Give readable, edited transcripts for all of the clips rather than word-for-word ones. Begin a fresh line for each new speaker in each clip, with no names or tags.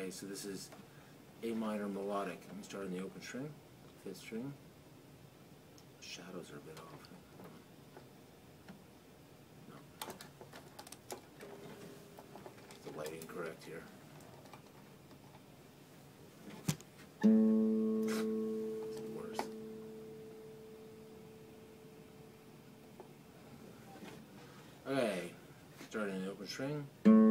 Okay, so this is A minor melodic. Let me start in the open string, 5th string. Shadows are a bit off. No. Is the lighting correct here? It's the worst. Okay, starting in the open string.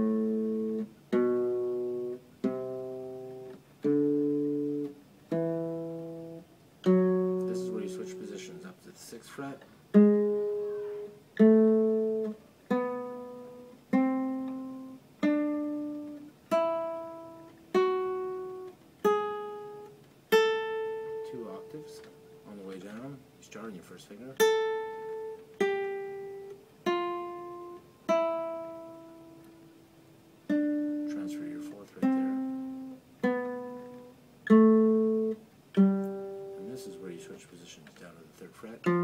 This is where you switch positions up to the 6th fret. Two octaves on the way down. You start on your first finger. Transfer your 4th right there. And this is where you switch positions down to the 3rd fret.